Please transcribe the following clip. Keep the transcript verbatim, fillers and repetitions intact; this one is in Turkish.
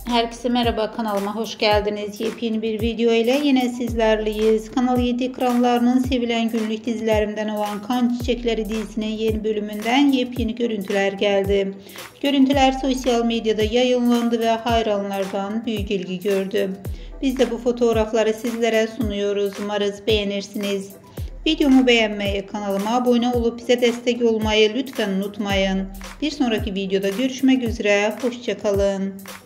Herkese merhaba, kanalıma hoş geldiniz. Yepyeni bir video ile yine sizlerleyiz. Kanal yedi ekranlarının sevilen günlük dizilerimden olan Kan Çiçekleri dizisinin yeni bölümünden yepyeni görüntüler geldi. Görüntüler sosyal medyada yayınlandı ve hayranlardan büyük ilgi gördü. Biz de bu fotoğrafları sizlere sunuyoruz. Umarız beğenirsiniz. Videomu beğenmeyi, kanalıma abone olup bize destek olmayı lütfen unutmayın. Bir sonraki videoda görüşmek üzere. Hoşça kalın.